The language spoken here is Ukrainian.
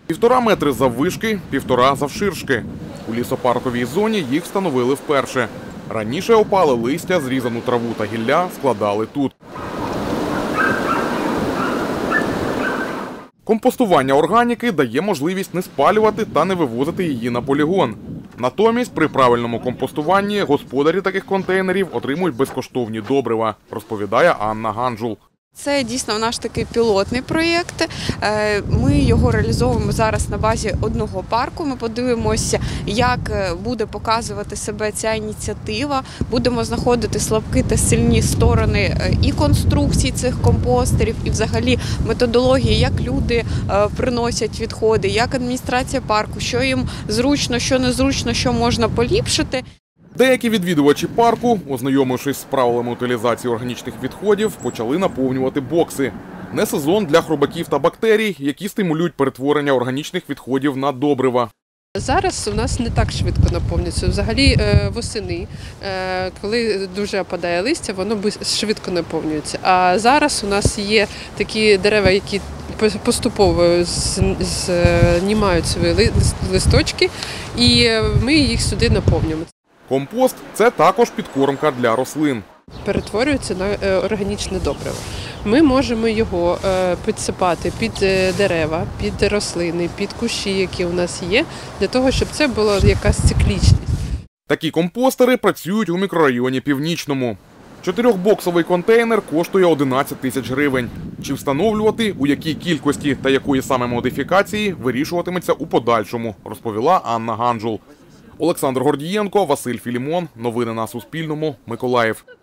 1,5 метри заввишки, 1,5 завширшки. У лісопарковій зоні їх встановили вперше. Раніше опале листя, зрізану траву та гілля складали тут. Компостування органіки дає можливість не спалювати та не вивозити її на полігон. Натомість, при правильному компостуванні господарі таких контейнерів отримують безкоштовні добрива, розповідає Анна Ганджул. Це дійсно наш такий пілотний проєкт. Ми його реалізовуємо зараз на базі одного парку. Ми подивимося, як буде показувати себе ця ініціатива. Будемо знаходити слабкі та сильні сторони і конструкцій цих компостерів, і взагалі методології, як люди приносять відходи, як адміністрація парку, що їм зручно, що незручно, що можна поліпшити. Деякі відвідувачі парку, ознайомившись з правилами утилізації органічних відходів, почали наповнювати бокси. Не сезон для хробаків та бактерій, які стимулюють перетворення органічних відходів на добрива. Зараз у нас не так швидко наповнюється. Взагалі восени, коли дуже опадає листя, воно швидко наповнюється. А зараз у нас є такі дерева, які поступово знімають свої листочки, і ми їх сюди наповнюємо. Компост – це також підкормка для рослин. Перетворюється на органічне добриво. Ми можемо його підсипати під дерева, під рослини, під кущі, які у нас є, для того, щоб це була якась циклічність. Такі компостери працюють у мікрорайоні Північному. 4-боксовий контейнер коштує 11 тисяч гривень. Чи встановлювати, у якій кількості та якої саме модифікації, вирішуватиметься у подальшому, розповіла Анна Ганджул. Олександр Гордієнко, Василь Філімон. Новини на Суспільному. Миколаїв.